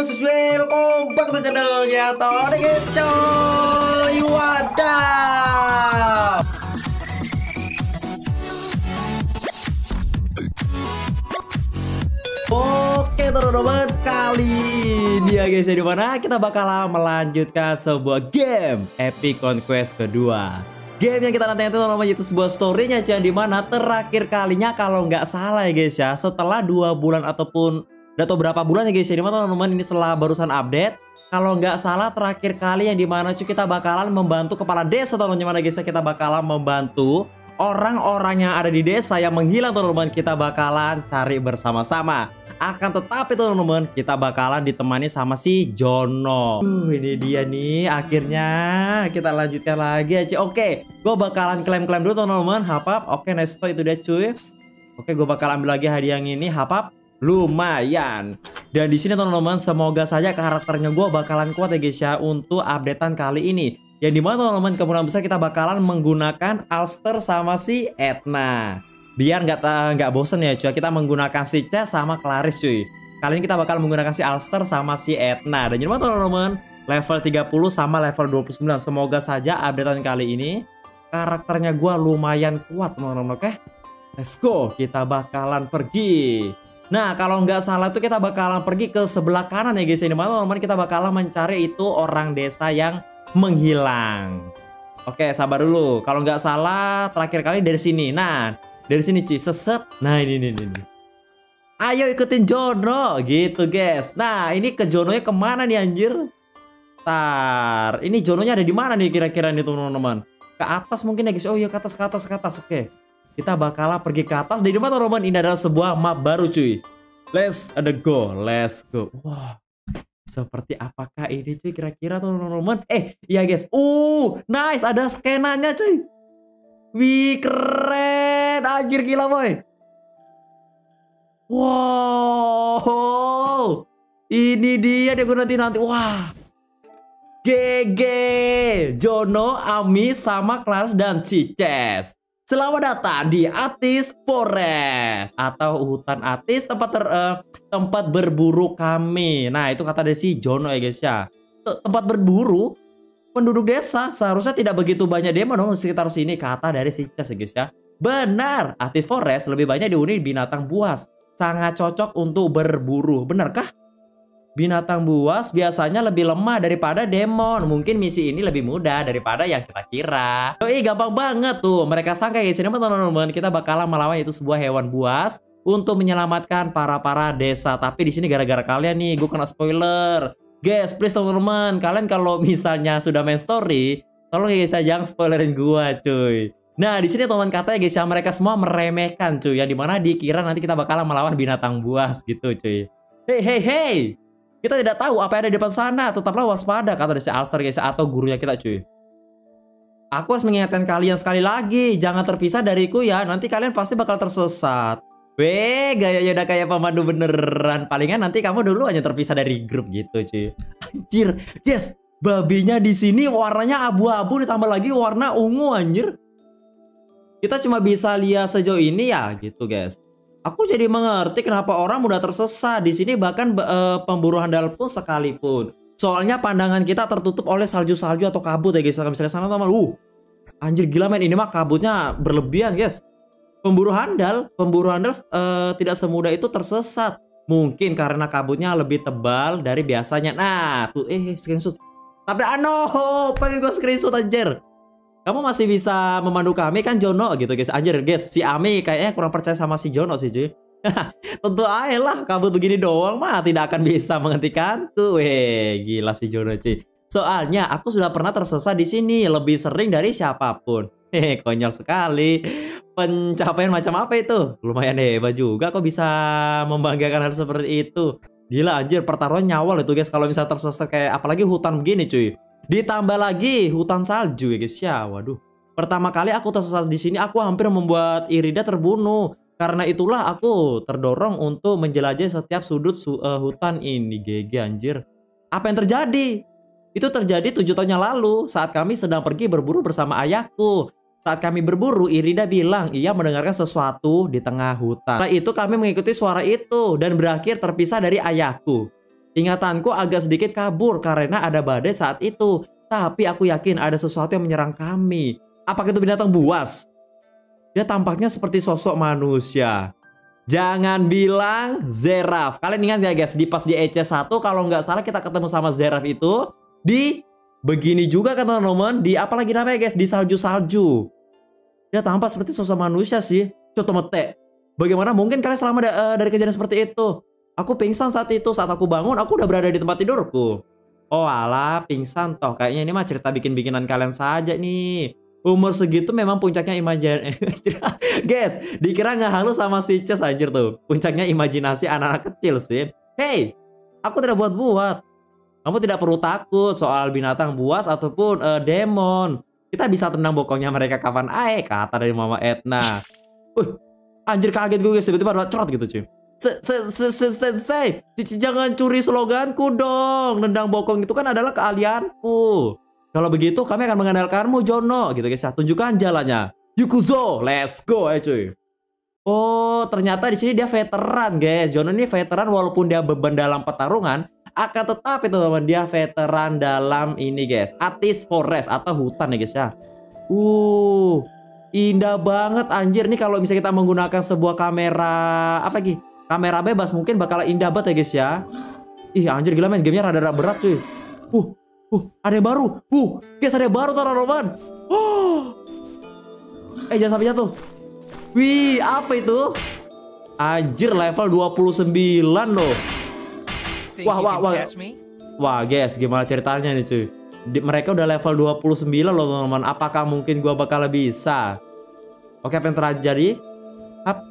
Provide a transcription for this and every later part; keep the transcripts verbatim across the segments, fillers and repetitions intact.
guys, welcome back to channelnya Tony Coy. Wadah. Oke teman-teman, kali ini ya guys, ya dimana kita bakal melanjutkan sebuah game Epic Conquest kedua. Game yang kita nanti nanti teman-teman itu sebuah storynya yang dimana terakhir kalinya kalau nggak salah ya guys ya, setelah dua bulan ataupun atau berapa bulan ya guys ya, dimana teman-teman ini setelah barusan update. Kalau nggak salah terakhir kali yang dimana cuy kita bakalan membantu kepala desa teman-teman ya guys ya, kita bakalan membantu orang-orang yang ada di desa yang menghilang teman-teman, kita bakalan cari bersama-sama. Akan tetapi teman-teman, kita bakalan ditemani sama si Jono. Uh, ini dia nih, akhirnya kita lanjutkan lagi aja. Oke, gue bakalan klaim-klaim dulu teman-teman. Hapap, oke Nesto itu dia cuy. Oke, gue bakal ambil lagi hadiah yang ini. Hapap, lumayan. Dan di sini teman-teman, semoga saja karakternya gue bakalan kuat ya guys ya untuk updatean kali ini. Yang dimana teman-teman kemungkinan besar kita bakalan menggunakan Alster sama si Etna. Biar nggak nggak bosen ya cuy, kita menggunakan si Chess sama Claris cuy. Kali ini kita bakal menggunakan si Alster sama si Etna. Dan gimana teman-teman, level tiga puluh sama level dua puluh sembilan. Semoga saja updatean kali ini karakternya gua lumayan kuat teman-teman. Oke, let's go, kita bakalan pergi. Nah kalau nggak salah itu kita bakalan pergi ke sebelah kanan ya guys. Ini teman-teman, kita bakalan mencari itu orang desa yang menghilang. Oke, sabar dulu. Kalau nggak salah terakhir kali dari sini. Nah dari sini cuy, seset. Nah ini ini ini. Ayo ikutin Jono gitu guys. Nah ini ke Jononya kemana nih anjir? Tar, ini Jononya ada di mana nih kira-kira nih teman-teman? Ke atas mungkin ya guys. Oh iya, ke atas ke atas ke atas. Oke, kita bakalan pergi ke atas. Dari mana teman-teman? Ini adalah sebuah map baru cuy. Let's ada go, let's go. Wah, seperti apakah ini cuy kira-kira teman-teman? Eh iya guys. Uh nice, ada skenanya cuy. Wih keren, anjir gila boy. Wow, ini dia deh gue nanti nanti. Wah, G G Jono, Ami sama Claris dan Cices. Selamat datang di Atis Forest atau hutan Atis, tempat ter, uh, tempat berburu kami. Nah itu kata dari si Jono ya guys ya. Tempat berburu penduduk desa, seharusnya tidak begitu banyak demo dong sekitar sini, kata dari si Ces ya guys ya. Benar, Atis Forest lebih banyak dihuni binatang buas. Sangat cocok untuk berburu. Benarkah? Binatang buas biasanya lebih lemah daripada demon. Mungkin misi ini lebih mudah daripada yang kita kira. Oh iya, gampang banget tuh. Mereka sangka guys, ini teman-teman kita bakalan melawan itu sebuah hewan buas untuk menyelamatkan para-para desa. Tapi di sini gara-gara kalian nih, gue kena spoiler. Guys, please teman-teman, kalian kalau misalnya sudah main story, tolong ya guys, jangan spoilerin gua, cuy. Nah, di sini teman katanya guys, ya mereka semua meremehkan, cuy. Yang dimana dikira nanti kita bakalan melawan binatang buas gitu, cuy. Hey, hey, hey, kita tidak tahu apa yang ada di depan sana. Tetaplah waspada, kata dari si Alster guys, atau gurunya kita, cuy. Aku harus mengingatkan kalian sekali lagi, jangan terpisah dariku ya. Nanti kalian pasti bakal tersesat. Weh, gayanya udah kayak pemandu beneran. Palingan nanti kamu dulu hanya terpisah dari grup gitu, cuy. Anjir, guys, babinya di sini warnanya abu-abu ditambah lagi warna ungu anjir. Kita cuma bisa lihat sejauh ini ya, gitu, guys. Aku jadi mengerti kenapa orang mudah tersesat di sini, bahkan uh, pemburu handal pun sekalipun. Soalnya pandangan kita tertutup oleh salju-salju atau kabut ya, guys. Kalau misalnya sana teman, uh, anjir gila men, ini mah kabutnya berlebihan, guys. Pemburu handal, pemburu handal uh, tidak semudah itu tersesat. Mungkin karena kabutnya lebih tebal dari biasanya. Nah, tuh eh screenshot. Tapi ano, pengen gue screenshot anjir. Kamu masih bisa memandu kami kan Jono gitu guys. Anjir guys, si Ami kayaknya kurang percaya sama si Jono sih cuy. Tentu aja lah, kabut begini doang mah tidak akan bisa menghentikan tuh. Weh, gila si Jono cuy. Soalnya aku sudah pernah tersesat di sini lebih sering dari siapapun. Hehe, konyol sekali. Pencapaian macam apa itu? Lumayan hebat juga kok bisa membanggakan hal seperti itu. Gila anjir, pertaruhan nyawa itu guys kalau misalnya tersesat kayak apalagi hutan begini cuy. Ditambah lagi hutan salju ya guys ya. Waduh. Pertama kali aku tersesat di sini aku hampir membuat Irida terbunuh. Karena itulah aku terdorong untuk menjelajahi setiap sudut su uh, hutan ini. G G anjir. Apa yang terjadi? Itu terjadi tujuh tahun yang lalu saat kami sedang pergi berburu bersama ayahku. Saat kami berburu, Irida bilang ia mendengarkan sesuatu di tengah hutan. Setelah itu kami mengikuti suara itu dan berakhir terpisah dari ayahku. Ingatanku agak sedikit kabur karena ada badai saat itu. Tapi aku yakin ada sesuatu yang menyerang kami. Apakah itu binatang buas? Dia tampaknya seperti sosok manusia. Jangan bilang Zeraf. Kalian ingat gak guys, di pas di E C satu kalau nggak salah kita ketemu sama Zeraf itu di begini juga kan teman-teman. Di apa lagi namanya guys? Di salju-salju. Dia tampak seperti sosok manusia sih. Coba mete. Bagaimana mungkin kalian selamat da dari kejadian seperti itu? Aku pingsan saat itu. Saat aku bangun, aku udah berada di tempat tidurku. Oh alah, pingsan toh. Kayaknya ini mah cerita bikin-bikinan kalian saja nih. Umur segitu memang puncaknya imajinasi. Guys, dikira nggak halus sama si Ces anjir tuh. Puncaknya imajinasi anak-anak kecil sih. Hey, aku tidak buat-buat. Kamu tidak perlu takut soal binatang buas ataupun uh, demon. Kita bisa tenang bokongnya mereka kapan aja, kata dari Mama Etna. Uh, anjir kaget gue guys, tiba-tiba ada cerot gitu cuy. Sensei, jangan curi sloganku dong. Nendang bokong itu kan adalah keahlianku. Kalau begitu kami akan mengandalkanmu Jono gitu guys ya. Tunjukkan jalannya. Yukuzo, let's go ayo cuy. Oh, ternyata di sini dia veteran guys. Jono ini veteran walaupun dia beban dalam pertarungan, akan tetapi teman-teman dia veteran dalam ini guys. Atis Forest atau hutan ya guys ya. Uh, indah banget anjir nih kalau misalnya kita menggunakan sebuah kamera apa lagi? Kamera bebas mungkin bakal indah banget ya guys ya. Ih anjir gila main gamenya rada-rada berat cuy. Uh, uh, ada yang baru. Uh, guys ada yang baru teman-teman. Oh. Eh jangan sampai jatuh. Wih, apa itu? Anjir level dua puluh sembilan loh. Wah, wah, wah. Wah, guys, gimana ceritanya nih cuy? Di, mereka udah level dua puluh sembilan loh teman-teman. Apakah mungkin gua bakal bisa? Oke, apa yang terjadi? Hap.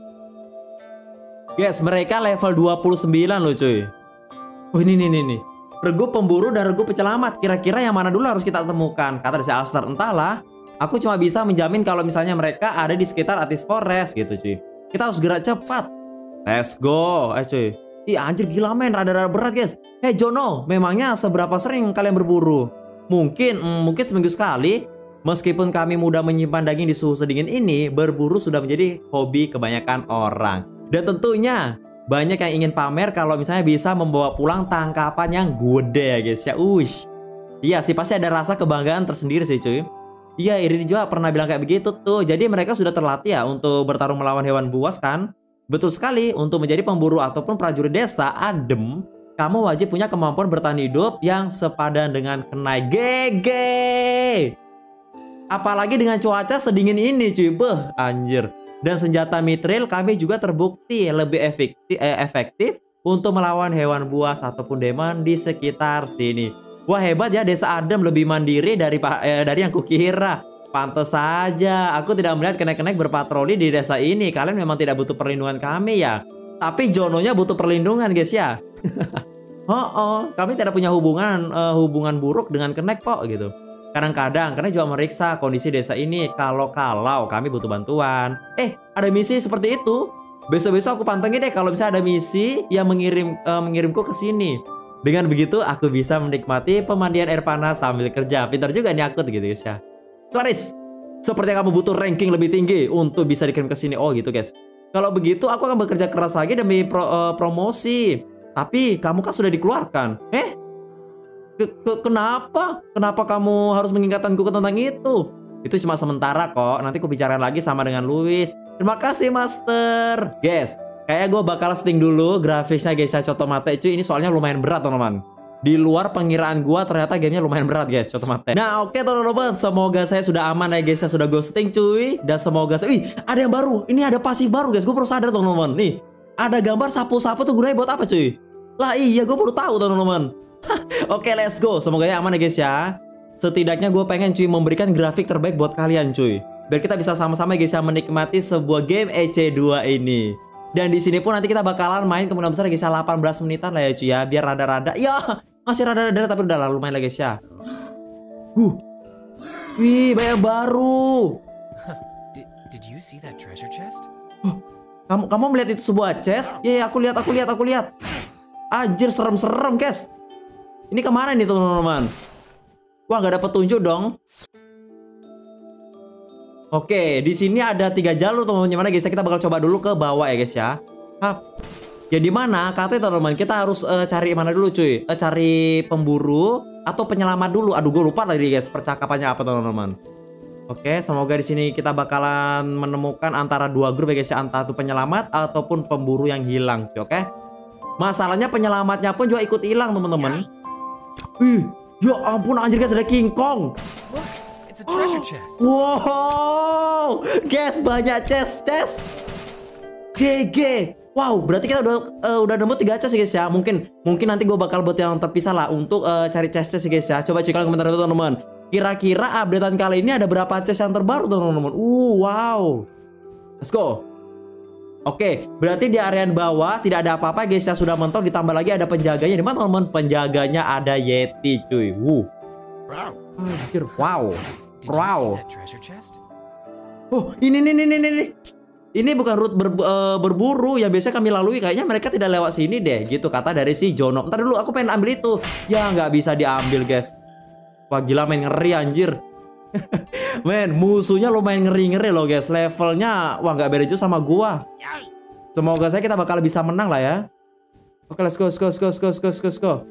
Guys, mereka level dua puluh sembilan loh cuy. Oh ini nih nih nih. Regu pemburu dan regu penyelamat. Kira-kira yang mana dulu harus kita temukan? Kata si Aster. Entahlah. Aku cuma bisa menjamin kalau misalnya mereka ada di sekitar Atis Forest gitu cuy. Kita harus gerak cepat. Let's go. Eh cuy. Ih anjir gila men. Rada-rada berat guys. Hey Jono. Memangnya seberapa sering kalian berburu? Mungkin mm, mungkin seminggu sekali. Meskipun kami mudah menyimpan daging di suhu sedingin ini, berburu sudah menjadi hobi kebanyakan orang. Dan tentunya banyak yang ingin pamer kalau misalnya bisa membawa pulang tangkapan yang gede ya guys ya. Uish. Iya sih pasti ada rasa kebanggaan tersendiri sih cuy. Iya Irini juga pernah bilang kayak begitu tuh. Jadi mereka sudah terlatih ya untuk bertarung melawan hewan buas kan. Betul sekali. Untuk menjadi pemburu ataupun prajurit desa adem, kamu wajib punya kemampuan bertahan hidup yang sepadan dengan kenai. Gege. Apalagi dengan cuaca sedingin ini cuy. Beh anjir. Dan senjata mithril kami juga terbukti lebih efektif, eh, efektif untuk melawan hewan buas ataupun demon di sekitar sini. Wah hebat ya, desa adem lebih mandiri dari eh, dari yang kukira. Pantes saja aku tidak melihat kenek-kenek berpatroli di desa ini. Kalian memang tidak butuh perlindungan kami ya. Tapi Jononya butuh perlindungan guys ya. Oh, oh, kami tidak punya hubungan uh, hubungan buruk dengan kenek kok gitu. Kadang-kadang karena juga meriksa kondisi desa ini kalau-kalau kami butuh bantuan. Eh, ada misi seperti itu. Besok-besok aku pantengin deh kalau misalnya ada misi yang mengirim uh, mengirimku ke sini. Dengan begitu aku bisa menikmati pemandian air panas sambil kerja. Pintar juga nih aku gitu guys ya. Clarice, sepertinya kamu butuh ranking lebih tinggi untuk bisa dikirim ke sini. Oh gitu guys. Kalau begitu aku akan bekerja keras lagi demi pro, uh, promosi. Tapi kamu kan sudah dikeluarkan. Eh? Ke, ke, kenapa? Kenapa kamu harus mengingatkanku tentang itu? Itu cuma sementara kok. Nanti aku bicarain lagi sama dengan Louis. Terima kasih Master. Guys, kayak gue bakal setting dulu grafisnya guys ya Cotomate cuy. Ini soalnya lumayan berat teman-teman. Di luar pengiraan gue ternyata gamenya lumayan berat guys Cotomate. Nah oke okay, teman-teman. Semoga saya sudah aman ya guys ya. Sudah gue setting cuy. Dan semoga saya... Wih ada yang baru. Ini ada pasif baru guys. Gue baru sadar teman-teman. Nih ada gambar sapu-sapu tuh gunanya buat apa cuy? Lah iya gue baru tahu teman-teman. Oke, okay, let's go. Semoga ya aman ya guys ya. Setidaknya gue pengen cuy memberikan grafik terbaik buat kalian cuy. Biar kita bisa sama-sama guys ya menikmati sebuah game E C dua ini. Dan di sini pun nanti kita bakalan main kemungkinan besar guys ya delapan belas menitan lah ya cuy ya. Biar rada-rada. Ya, masih rada-rada tapi udah lah lumayan lah guys ya. Huh. Wih, banyak baru. Did, did you see that treasure chest? Huh. Kamu kamu melihat itu sebuah chest? Iya, yeah, aku lihat, aku lihat, aku lihat. Anjir, serem-serem, guys. Ini kemana nih teman-teman? Wah nggak ada petunjuk dong. Oke di sini ada tiga jalur teman-teman. Gimana guys? Kita bakal coba dulu ke bawah ya guys ya. Hap. Ya di mana katanya teman-teman kita harus uh, cari mana dulu cuy? Uh, cari pemburu atau penyelamat dulu. Aduh gue lupa tadi guys percakapannya apa teman-teman. Oke, semoga di sini kita bakalan menemukan antara dua grup ya guys ya, antara itu penyelamat ataupun pemburu yang hilang, cuy, oke? Masalahnya penyelamatnya pun juga ikut hilang, teman-teman. Ih, ya ampun anjir guys, ada King Kong. Look, it's a treasure chest. Wow, guys banyak chest, chest. G G. Wow, berarti kita udah uh, udah nemu tiga chest ya guys ya. Mungkin mungkin nanti gue bakal buat yang terpisah lah untuk uh, cari chest-chest ya guys ya. Coba cek komentar teman-teman. Kira-kira updatean kali ini ada berapa chest yang terbaru teman-teman? Uh, wow. Let's go. Oke, berarti di area bawah tidak ada apa-apa guys ya, sudah mentok, ditambah lagi ada penjaganya. Di mana teman-teman? Penjaganya ada Yeti cuy. Wuh. Wow. Anjir, wow. Did you Wow. see that treasure chest? Oh, ini nih nih nih nih. Ini bukan route ber, uh, berburu yang biasa kami lalui. Kayaknya mereka tidak lewat sini deh, gitu kata dari si Jono. Ntar dulu, aku pengen ambil itu. Ya nggak bisa diambil guys. Wah gila main ngeri anjir. Men, musuhnya lumayan ngeri-ngeri loh guys. Levelnya wah nggak beda jauh sama gua. Semoga saya kita bakal bisa menang lah ya. Oke, let's go, let's go, let's go, let's go, let's go, let's go, let's go.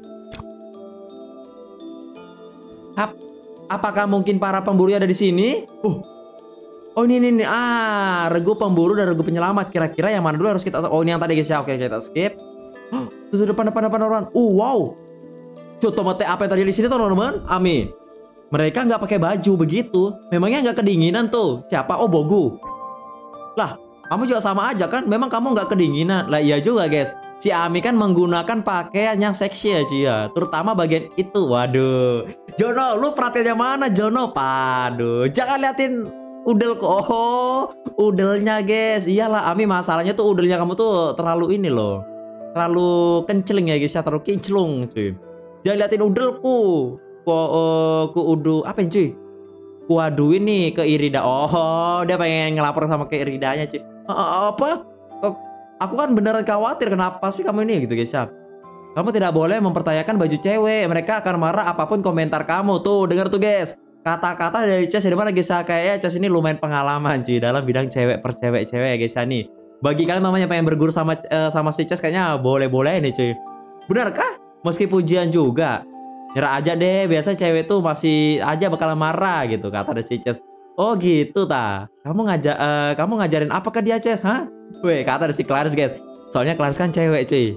Ap apakah mungkin para pemburu ada di sini? Uh. Oh ini, ini, ini. Ah, regu pemburu dan regu penyelamat. Kira-kira yang mana dulu harus kita... Oh ini yang tadi guys ya. Oke, kita skip. Tuh, depan, depan, depan, depan. Uh, wow. Contoh mate apa yang tadi di sini teman-teman? Ami. Mereka nggak pakai baju begitu. Memangnya nggak kedinginan tuh? Siapa? Oh Bogu. Lah, kamu juga sama aja kan? Memang kamu nggak kedinginan. Lah iya juga guys. Si Ami kan menggunakan pakaian yang seksi ya cuy ya. Terutama bagian itu. Waduh. Jono, lu perhatiannya mana Jono? Paduh. Jangan liatin udel kok. Oh, udelnya guys. Iyalah Ami, masalahnya tuh udelnya kamu tuh terlalu ini loh. Terlalu kenceling ya guys ya. Terlalu kinclung cuy. Jangan liatin udelku. Ku, uh, ku udu apa yang cuy? Ku aduin nih ke Irida. Oh, dia pengen ngelapor sama ke Iridanya cuy. Uh, apa? Uh, aku kan beneran khawatir kenapa sih kamu ini gitu guys ya. Kamu tidak boleh mempertanyakan baju cewek. Mereka akan marah apapun komentar kamu. Tuh, dengar tuh guys. Kata-kata dari Ces di mana guys ya. Kayaknya Ces ini lumayan pengalaman cuy dalam bidang cewek per cewek-cewek ya guys ya nih. Bagi kalian namanya pengen berguru sama uh, sama si Ces kayaknya boleh-boleh nih cuy. Benarkah? Meski pujian juga. Nyerah aja deh, biasa cewek tuh masih aja bakal marah gitu kata dari si Ces. Oh gitu ta. Kamu ngajak uh, kamu ngajarin apa ke dia Ces, hah? Weh, kata dari si Clarice guys. Soalnya Clarice kan cewek, cuy.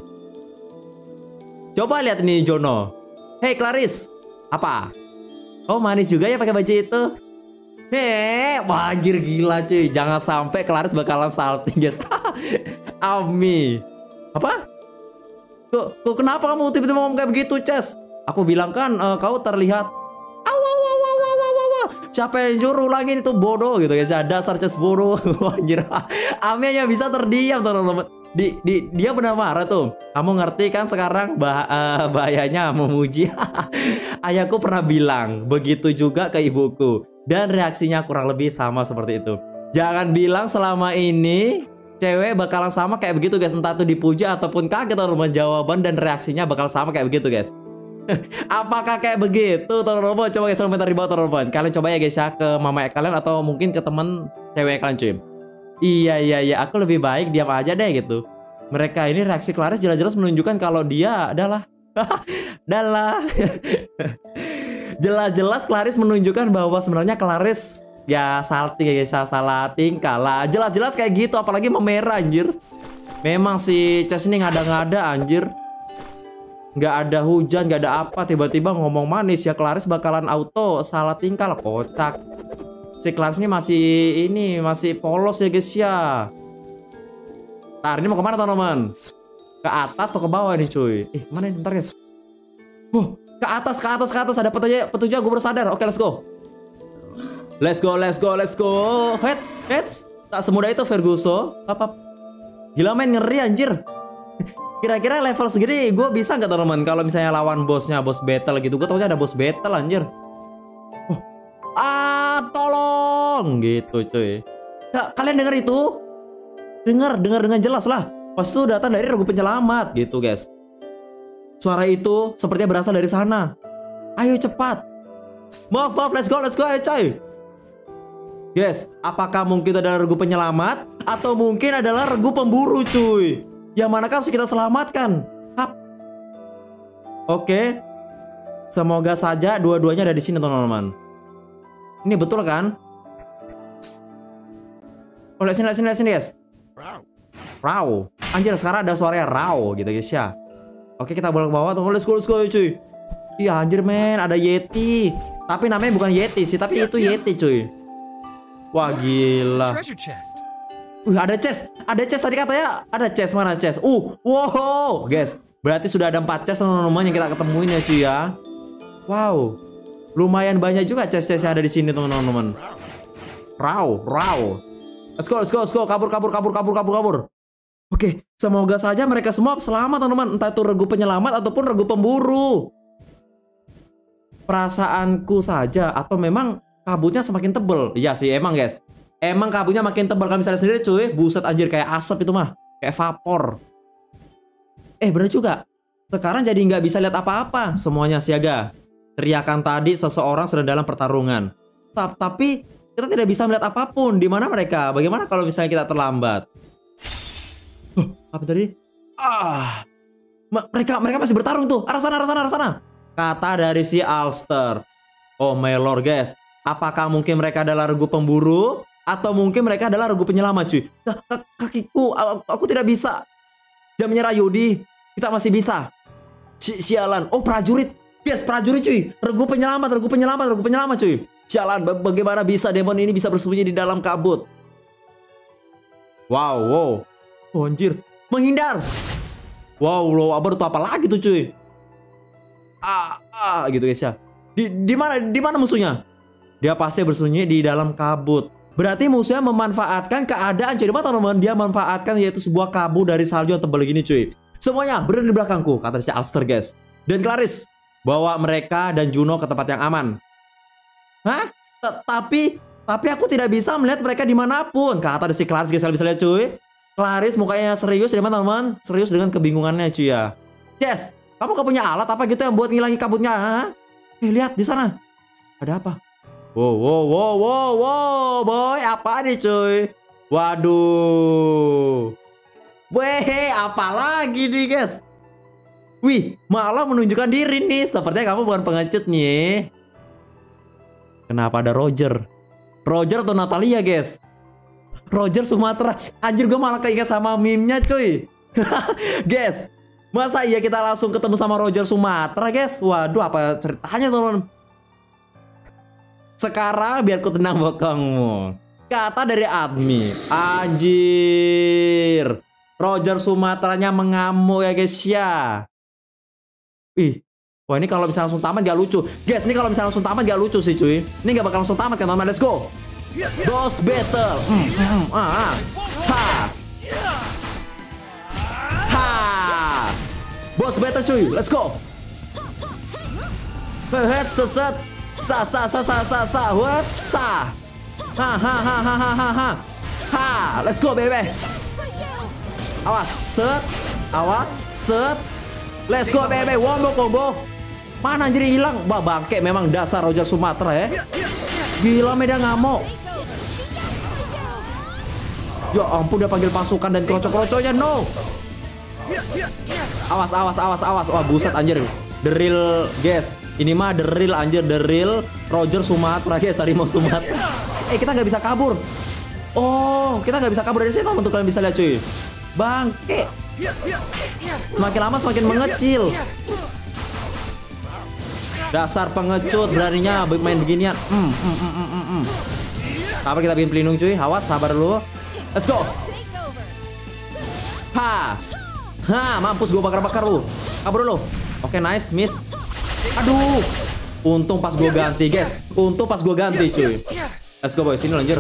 Coba lihat nih Jono. Hey Clarice, apa? Oh manis juga ya pakai baju itu. Heh, wah anjir gila cuy. Jangan sampai Clarice bakalan salting guys. Ami. Apa? Kok, kok kenapa kamu tiba-tiba ngomong kayak begitu, Ces? Aku bilang kan uh, kau terlihat. Aw, aw, aw, aw, aw, aw, aw. Siapa yang nyuruh ulangin itu bodoh gitu guys. Dasar Ces bodoh. Anjir. Ami hanya bisa terdiam teman-teman. Di, di, dia benar marah tuh. Kamu ngerti kan sekarang bah uh, bahayanya memuji. Ayahku pernah bilang begitu juga ke ibuku. Dan reaksinya kurang lebih sama seperti itu. Jangan bilang selama ini cewek bakalan sama kayak begitu guys. Entah itu dipuja ataupun kaget teman-teman. Jawaban dan reaksinya bakal sama kayak begitu guys. Apakah kayak begitu teman-teman? Coba guys komentar di bawah teman-teman. Kalian coba ya guys ya ke mama kalian atau mungkin ke teman cewek kalian cuy. Iya iya iya, aku lebih baik diam aja deh gitu. Mereka ini reaksi Clarice jelas-jelas menunjukkan kalau dia adalah adalah jelas-jelas Clarice menunjukkan bahwa sebenarnya Clarice ya salting ya guys, salah tingkah lah. Jelas-jelas kayak gitu, apalagi memerah anjir. Memang si Ces ini ngada-ngada anjir. Nggak ada hujan, nggak ada apa, tiba-tiba ngomong manis ya Clarice bakalan auto salah tingkah lah, kocak. Si Clarice ini masih ini masih polos ya guys ya. Ntar ini mau kemana teman-teman? Ke atas atau ke bawah nih cuy? Eh kemana ini? Bentar guys. Huh, ke atas, ke atas, ke atas ada petunjuk, petunjuk gue baru sadar. Oke let's go. Let's go, let's go, let's go. Head, heads. Tak semudah itu Ferguson. Apa? Gila main ngeri anjir. Kira-kira level segini gue bisa nggak teman-teman? Kalau misalnya lawan bosnya, bos battle gitu. Gue taunya ada bos battle anjir. Oh. Ah, tolong gitu cuy. Ka kalian dengar itu? Dengar, dengar dengan jelas lah. Pas itu datang dari regu penyelamat gitu guys. Suara itu sepertinya berasal dari sana. Ayo cepat. Maaf, maaf, let's go, let's go, ayo coy. Guys, apakah mungkin itu adalah regu penyelamat atau mungkin adalah regu pemburu cuy? Yang manakah harus kita selamatkan? Hap. Oke. Semoga saja dua-duanya ada di sini, teman-teman. Ini betul kan? Oh, lihat sini, lihat sini, lihat sini, guys. Raw. Anjir, sekarang ada suaranya raw gitu, guys ya. Oke, kita bolak bawah, teman. Let's go, let's go, cuy. Iya, anjir, men. Ada Yeti. Tapi namanya bukan Yeti sih, tapi itu Yeti, cuy. Wah, gila. Uh, ada chest. Ada chest tadi katanya. Ada chest, mana chest? Uh, wow. Guys, berarti sudah ada empat chest, teman-teman, yang kita ketemuin ya, cuy ya. Wow. Lumayan banyak juga chest-chest yang ada di sini, teman-teman. Raw, raw. Let's go, let's go, let's go. Kabur, kabur, kabur, kabur, kabur, kabur. Oke, semoga saja mereka semua selamat, teman-teman. Entah itu regu penyelamat ataupun regu pemburu. Perasaanku saja, atau memang kabutnya semakin tebel. Iya sih, emang guys. Emang kabutnya makin tebal. Kalian bisa lihat sendiri, cuy. Buset, anjir, kayak asap itu mah. Kayak vapor. Eh, bener juga. Sekarang jadi nggak bisa lihat apa-apa. Semuanya siaga. Teriakan tadi seseorang sedang dalam pertarungan. Tapi kita tidak bisa melihat apapun. Di mana mereka? Bagaimana kalau misalnya kita terlambat? Huh, apa tadi? Ah, mereka mereka masih bertarung tuh. Arah sana, arah sana, arah sana. Kata dari si Alster. Oh my lord, guys. Apakah mungkin mereka adalah regu pemburu atau mungkin mereka adalah regu penyelamat, cuy? Kakiku, aku tidak bisa. Jangan menyerah, Yudi. Kita masih bisa. Si sialan. Oh, prajurit. Yes, prajurit, cuy. Regu penyelamat, regu penyelamat, regu penyelamat, cuy. Sialan, bagaimana bisa demon ini bisa bersembunyi di dalam kabut? Wow, wow. Oh, anjir, menghindar. Wow, lo abar tuh apa lagi tuh, cuy? Ah, ah, gitu guys ya. Di di mana di mana musuhnya? Dia pasti bersembunyi di dalam kabut. Berarti musuhnya memanfaatkan keadaan, cuy. Teman-teman, dia memanfaatkan yaitu sebuah kabut dari salju yang tebal gini, cuy. Semuanya berada di belakangku, kata si Alster, guys. Dan Clarice, bawa mereka dan Juno ke tempat yang aman. Hah? Tapi tapi aku tidak bisa melihat mereka dimanapun, kata si Clarice, guys. Kalian bisa lihat, cuy. Clarice mukanya serius, teman-teman. Serius dengan kebingungannya, cuy ya. Jess, kamu gak punya alat apa gitu yang buat ngilangi kabutnya? Hah? Eh, lihat di sana. Ada apa? Wow, wow, wow, wow, wow, boy. Apa nih, cuy? Waduh. Weh, apa lagi nih, guys? Wih, malah menunjukkan diri nih. Sepertinya kamu bukan pengecut nih. Kenapa ada Roger? Roger atau Natalia, guys? Roger Sumatera. Anjir, gue malah keinget sama meme-nya, cuy. Guys, masa iya kita langsung ketemu sama Roger Sumatera, guys? Waduh, apa ceritanya, teman-teman? Sekarang biar ku tenang bokongmu. Kata dari admin. Anjir, Roger Sumateranya mengamuk ya, guys ya. Ih, wah, ini kalau misalnya langsung tamat gak lucu. Guys, ini kalau misalnya langsung tamat gak lucu sih, cuy. Ini gak bakal langsung tamat kan, teman-teman. Let's go. Boss battle. Mm, mm, ah, ha. Ha. Boss battle, cuy. Let's go. Head seset. Sa sa sa sa sa sa. What sa? Ha ha ha ha ha ha ha. Ha. Let's go, baby. Awas, set. Awas, set. Let's go, baby. Wombo combo. Mana anjir hilang? Bah, bangke memang dasar Roger Sumatera ya. Gila, medan ngamuk. Ya ampun, dia panggil pasukan dan krocok-krocoknya, no. Awas, awas, awas, awas. Wah, buset anjir. The real, guys. Ini mah the real anjir, the real Roger Sumatera, guys. Harimau Sumatera. Eh, kita nggak bisa kabur. Oh, kita nggak bisa kabur dari sini, teman-teman. Kalian bisa lihat, cuy. Bangke. Semakin lama semakin mengecil. Dasar pengecut, beraninya main beginian. Hmm, hmm, hmm, hmm, hmm. Sabar, kita bikin pelindung, cuy. Awas, sabar dulu. Let's go. Ha. Ha, mampus gue bakar-bakar lu. Kabur dulu. Oke, nice, miss. Aduh. Untung pas gue ganti, guys. Untung pas gue ganti, cuy. Let's go, boys. Sini lanjut.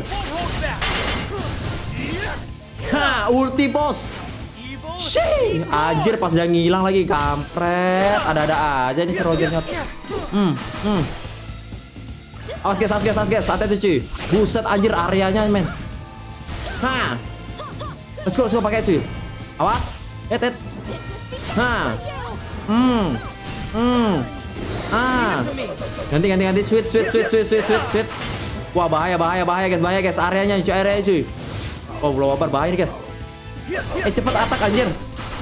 Ha, ulti, bos. Shih, anjir, pas dia ngilang lagi, kampret. Ada-ada aja nih si Rogernya. Hmm, hmm. Awas, guys, awas, guys, awas, guys. Hati-hati, cuy. Buset, anjir, areanya, men. Ha. Let's go, let's go, pakai, cuy. Awas. Eh, tet. Ha. Hmm. Hmm. Ah. Ganti, ganti, ganti. Sweet, sweet, sweet, sweet, sweet, sweet, sweet. Wah, bahaya, bahaya, bahaya, guys, bahaya, guys. Areanya, cuy, areanya, cuy. Oh, belum apa bahaya nih, guys. Eh, cepet atak, anjir.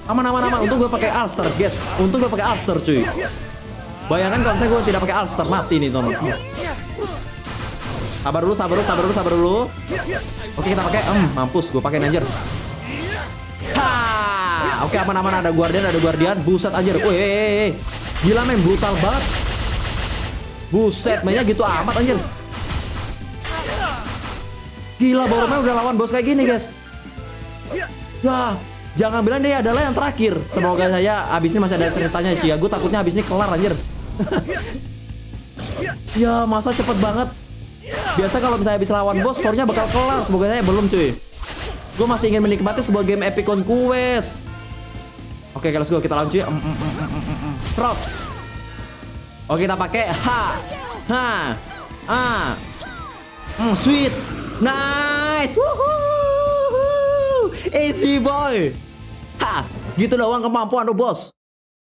Aman, aman, aman. Untung gue pakai Alster, guys. Untung gue pakai Alster, cuy. Bayangkan kalau misalnya gue tidak pakai Alster, mati nih, teman. Sabar dulu, sabar dulu, sabar dulu, sabar dulu. Oke, kita pakai. Em, mampus, gue pakai anjir. Ha! Oke, aman, aman. Ada guardian, ada guardian. Buset anjir. Wih, gila men, brutal banget. Buset, mainnya gitu amat anjir. Gila, baru main udah lawan bos kayak gini, guys. Ya, jangan bilang dia adalah yang terakhir. Semoga saya abis ini masih ada ceritanya, Cia. Gue takutnya abis ini kelar anjir. Ya, masa cepet banget. Biasa kalau misalnya habis lawan bos, story-nya bakal kelar. Semoga saya belum, cuy. Gue masih ingin menikmati sebuah game Epic Conquest. Oke, let's go, kita lawan, cuy. Mm, mm, mm, mm, mm, mm. Drop. Oke, kita pakai ha, ha, ah, mm, sweet, nice, woohoo, easy boy. Ha, gitu doang kemampuan lo, bos.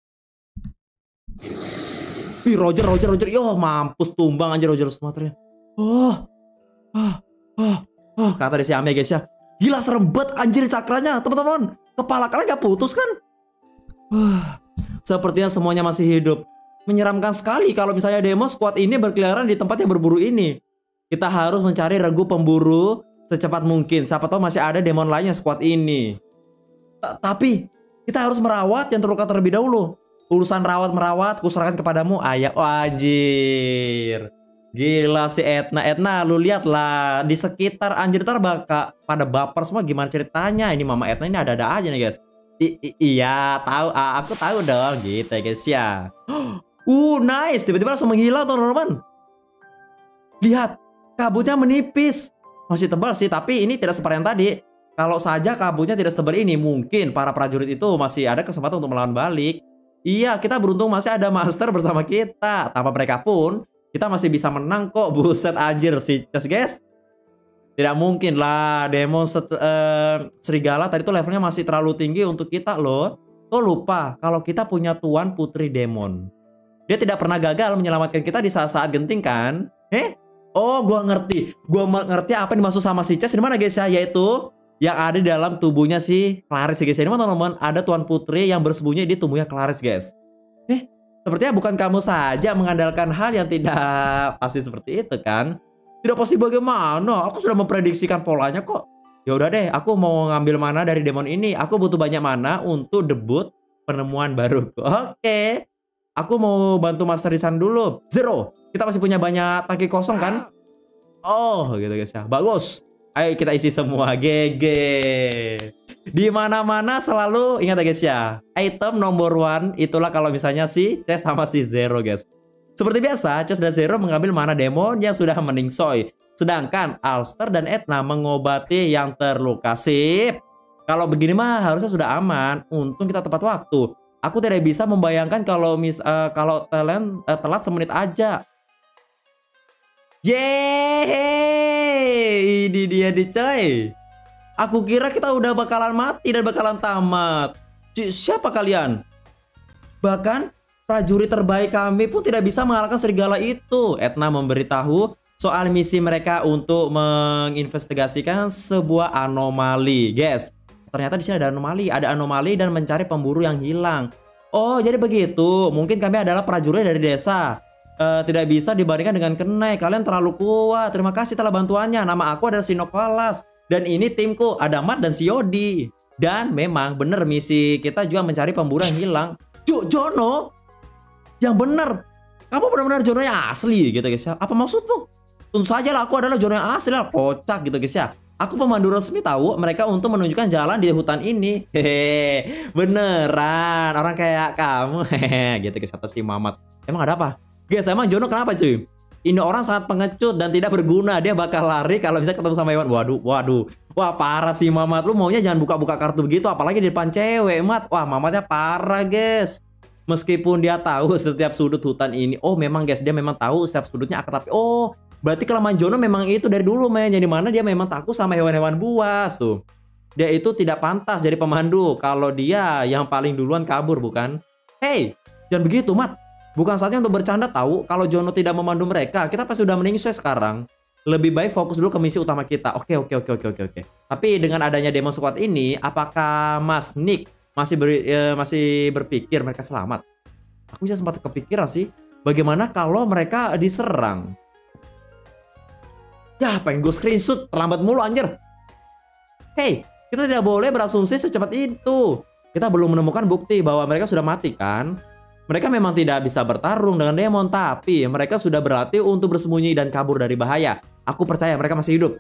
Ih, Roger, Roger, Roger. Yo, mampus tumbang anjir Roger Sumatera. Oh, oh, oh, oh, kata di si Ame guys ya. Gila serem banget anjir cakranya, teman-teman. Kepala kalian gak putus kan? Uh, sepertinya semuanya masih hidup. Menyeramkan sekali kalau misalnya demo squad ini berkeliaran di tempat yang berburu ini. Kita harus mencari regu pemburu secepat mungkin. Siapa tahu masih ada demon lainnya squad ini. Tapi kita harus merawat yang terluka terlebih dahulu. Urusan rawat-merawat kuserahkan kepadamu, ayah. Wajir. Gila si Etna. Etna lu lihat lah di sekitar anjir ntar bakal pada baper semua gimana ceritanya. Ini Mama Etna ini ada-ada aja nih guys. I I iya tahu, aku tahu dong gitu ya guys ya. Uh nice, tiba-tiba langsung menghilang teman-teman. Lihat kabutnya menipis. Masih tebal sih, tapi ini tidak seperti yang tadi. Kalau saja kabutnya tidak setebal ini, mungkin para prajurit itu masih ada kesempatan untuk melawan balik. Iya, kita beruntung masih ada master bersama kita. Tanpa mereka pun kita masih bisa menang kok. Buset anjir si Chess guys. Tidak mungkin lah demon uh, serigala tadi tuh levelnya masih terlalu tinggi untuk kita loh. Kok lupa kalau kita punya tuan putri demon. Dia tidak pernah gagal menyelamatkan kita di saat-saat genting kan? Eh? Oh, gua ngerti. Gua ngerti apa yang dimaksud sama si Chess. Di mana guys ya? Yaitu yang ada di dalam tubuhnya si Clarice guys. Ini teman-teman ada tuan putri yang bersembunyi di tubuhnya Clarice guys. Eh? Sepertinya bukan kamu saja mengandalkan hal yang tidak pasti seperti itu kan? Tidak pasti bagaimana? Aku sudah memprediksikan polanya kok. Ya udah deh, aku mau ngambil mana dari demon ini. Aku butuh banyak mana untuk debut penemuan baru. Oke. Aku mau bantu Master Risan dulu. Zero. Kita masih punya banyak tangki kosong kan? Oh, gitu guys ya. Bagus. Ayo kita isi semua. G G. Di mana-mana selalu ingat ya guys ya. Item nomor one itulah kalau misalnya si Chess sama si Zero guys. Seperti biasa, Chess dan Zero mengambil mana demon yang sudah meningsoy. Sedangkan Alster dan Etna mengobati yang terluka. Sip. Kalau begini mah harusnya sudah aman. Untung kita tepat waktu. Aku tidak bisa membayangkan kalau mis uh, kalau talent uh, telat semenit aja. Yeay, ini dia nih coy. Aku kira kita udah bakalan mati dan bakalan tamat. C siapa kalian? Bahkan prajurit terbaik kami pun tidak bisa mengalahkan serigala itu. Etna memberitahu soal misi mereka untuk menginvestigasikan sebuah anomali, guys. Ternyata di sini ada anomali, ada anomali dan mencari pemburu yang hilang. Oh, jadi begitu. Mungkin kami adalah prajurit dari desa. Uh, tidak bisa dibandingkan dengan Kenai. Kalian terlalu kuat. Terima kasih telah bantuannya. Nama aku adalah Sinokalas. Dan ini timku, ada Mat dan si Yodi. Dan memang benar misi kita juga mencari pemburu yang hilang. Jo Jono? Yang benar. Kamu benar-benar Jono yang asli gitu guys ya. Apa maksudmu? Tentu saja lah aku adalah Jono yang asli lah. Kocak gitu guys ya. Aku pemandu resmi tahu mereka untuk menunjukkan jalan di hutan ini. Hehehe, beneran orang kayak kamu. Hehehe, gitu guys, kata si Mamat. Emang ada apa? Guys, emang Jono kenapa cuy? Ini orang sangat pengecut dan tidak berguna. Dia bakal lari kalau bisa ketemu sama hewan. Waduh, waduh. Wah, parah si Mamat. Lu maunya jangan buka-buka kartu begitu, apalagi di depan cewek, Mat. Wah, Mamatnya parah, guys. Meskipun dia tahu setiap sudut hutan ini. Oh, memang guys, dia memang tahu setiap sudutnya akan tapi oh, berarti kelemahan Jono memang itu dari dulu men. Jadi mana dia memang takut sama hewan-hewan buas tuh. Dia itu tidak pantas jadi pemandu kalau dia yang paling duluan kabur bukan? Hey, jangan begitu Mat. Bukan saatnya untuk bercanda tahu. Kalau Jono tidak memandu mereka, kita pasti udah meningsoy sekarang. Lebih baik fokus dulu ke misi utama kita. Oke, oke, oke, oke, oke, oke. Tapi dengan adanya demo squad ini, apakah Mas Nick masih beri, ya, masih berpikir mereka selamat. Aku bisa sempat kepikiran sih, bagaimana kalau mereka diserang? Ya, pengen gue screenshot, terlambat mulu anjir. Hey, kita tidak boleh berasumsi secepat itu. Kita belum menemukan bukti bahwa mereka sudah mati kan? Mereka memang tidak bisa bertarung dengan demon, tapi mereka sudah berlatih untuk bersembunyi dan kabur dari bahaya. Aku percaya mereka masih hidup.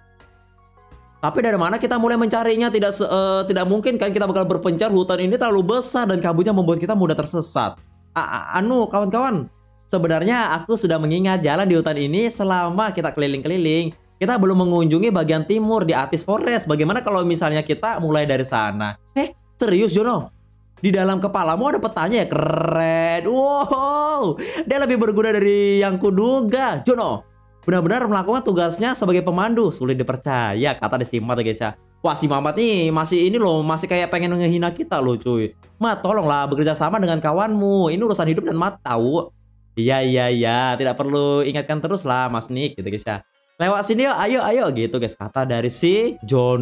Tapi dari mana kita mulai mencarinya? Tidak se uh, tidak mungkin kan kita bakal berpencar. Hutan ini terlalu besar dan kabutnya membuat kita mudah tersesat. A anu, kawan-kawan. Sebenarnya aku sudah mengingat jalan di hutan ini selama kita keliling-keliling. Kita belum mengunjungi bagian timur di Atis Forest. Bagaimana kalau misalnya kita mulai dari sana? Eh, serius Jono? Di dalam kepalamu ada petanya ya? Keren. Wow, dia lebih berguna dari yang kuduga. Jono benar-benar melakukan tugasnya sebagai pemandu. Sulit dipercaya, kata Desimat ya guys ya. Wah, si Mamat nih masih ini loh, masih kayak pengen ngehina kita loh cuy. Mat, tolonglah bekerja sama dengan kawanmu. Ini urusan hidup dan mati tahu. Iya, iya, iya. Tidak perlu ingatkan terus lah Mas Nick gitu guys ya. Lewat sini yuk, ayo, ayo gitu guys. Kata dari si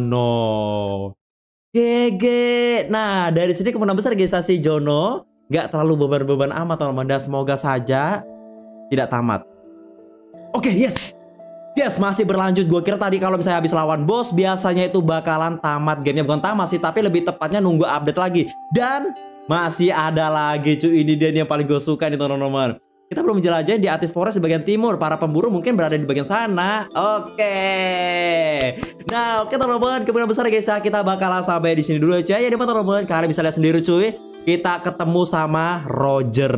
Jono. G G. Nah, dari sini kemungkinan besar guys si Jono nggak terlalu beban-beban amat teman-teman. Dan semoga saja tidak tamat. Oke, okay, yes. Yes, masih berlanjut. Gue kira tadi kalau misalnya habis lawan bos, biasanya itu bakalan tamat gamenya. Bukan tamat sih, tapi lebih tepatnya nunggu update lagi. Dan masih ada lagi cuy. Ini dia yang paling gue suka nih teman-teman. Kita belum menjelajah di Atis Forest di bagian timur. Para pemburu mungkin berada di bagian sana. Oke. Okay. Nah, oke okay, teman-teman. Kemungkinan besar guys ya, kita bakalan sampai di sini dulu aja ya teman-teman. Kalian bisa lihat sendiri cuy. Kita ketemu sama Roger.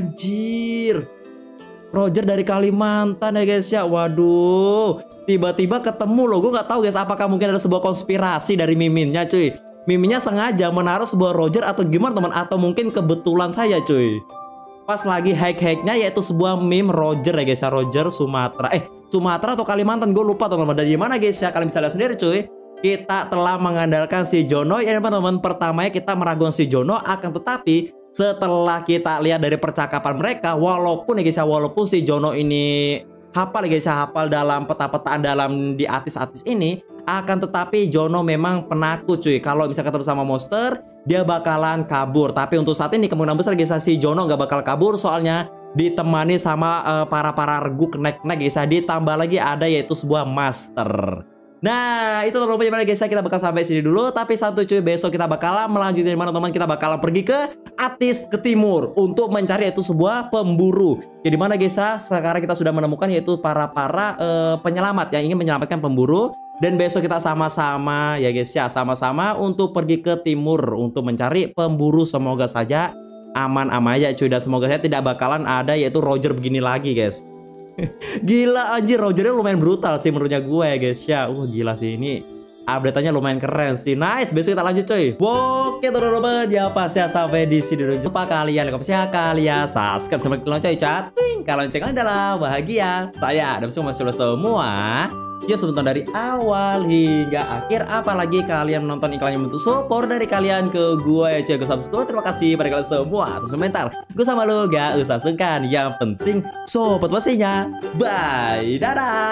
Anjir. Roger dari Kalimantan ya guys ya. Waduh. Tiba-tiba ketemu loh. Gue nggak tahu guys apakah mungkin ada sebuah konspirasi dari Miminnya cuy. Miminnya sengaja menaruh sebuah Roger atau gimana teman? Atau mungkin kebetulan saya cuy. Pas lagi hack-hacknya yaitu sebuah meme Roger ya guys ya. Roger Sumatera. Eh Sumatera atau Kalimantan gue lupa teman-teman. Dari mana guys ya. Kalian bisa lihat sendiri cuy. Kita telah mengandalkan si Jono ya teman-teman. Pertamanya kita meragukan si Jono. Akan tetapi setelah kita lihat dari percakapan mereka. Walaupun ya guys ya. Walaupun si Jono ini hafal ya guys ya. Hafal dalam peta-petaan dalam di Atis-Atis ini. Akan tetapi Jono memang penakut cuy. Kalau bisa ketemu sama monster, dia bakalan kabur. Tapi untuk saat ini kemungkinan besar guys si Jono nggak bakal kabur. Soalnya ditemani sama uh, para-para regu kenek-kenek guys. Ditambah lagi ada yaitu sebuah master. Nah itu teman-teman guys, kita bakal sampai sini dulu. Tapi satu cuy, besok kita bakalan melanjutkan dari mana teman. Kita bakalan pergi ke Atis ke timur untuk mencari yaitu sebuah pemburu. Jadi mana guys ya, sekarang kita sudah menemukan yaitu para-para uh, penyelamat yang ingin menyelamatkan pemburu. Dan besok kita sama-sama ya guys ya, sama-sama untuk pergi ke timur untuk mencari pemburu. Semoga saja aman-aman aja cuy. Dan semoga saya tidak bakalan ada yaitu Roger begini lagi guys. Gila anjir, Rogernya lumayan brutal sih menurutnya gue ya guys ya. Uh gila sih ini update-nya lumayan keren sih. Nice, besok kita lanjut cuy. Oke teman-teman, ya pas ya sampai di sini dulu. Jumpa kalian, like, share kalian, subscribe sampai ke lonceng cating. Kalau lonceng adalah bahagia. Saya dan semua masih semua. Yuk sebentar dari awal hingga akhir. Apalagi kalian menonton iklannya untuk support dari kalian ke gue ya cuy. Gue subscribe. Terima kasih pada kalian semua. Terus komentar. Gue sama lo gak usah sungkan. Yang penting support pastinya. Bye. Dadah.